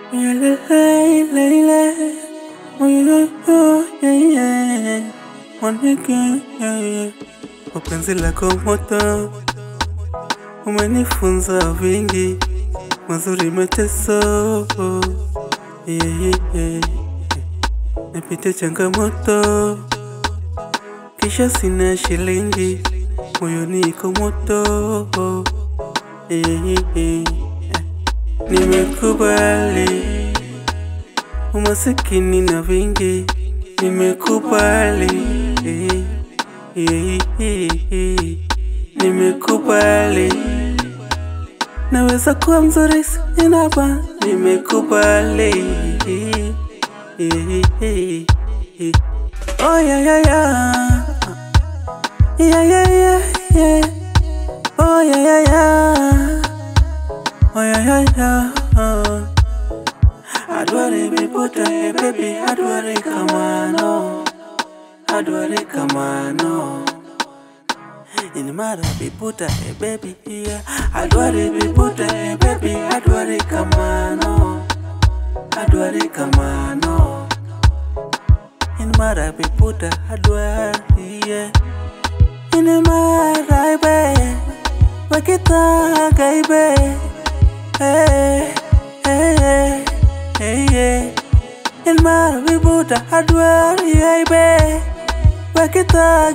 Upenzi lako moto, umenifunza vingi, mazuri mateso. Napita changamoto, kisha sina shilingi, moyoni iko moto. Nimekubali umasikini na vingi, nimekubali. Nimekubali naweza kuwa mzuri sina ba, nimekubali. Oh yeah yeah yeah, yeah yeah yeah yeah, oh yeah yeah yeah, oh yeah yeah yeah. Adware be puta hey baby, adware kamano, adware kamano. In mara be puta hey baby yeah, adware be puta hey baby, adware kamano, adware kamano. In mara be puta adware yeah, in mara be wakita gaibe. Hey hey hey hey, in mara be puta adware yeah be wakita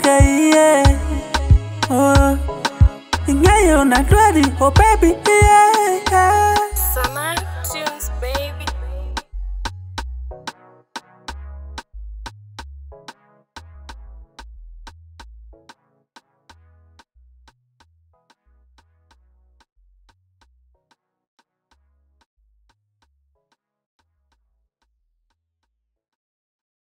gaibe. Oh, ingayo na dwari, oh baby, yeah.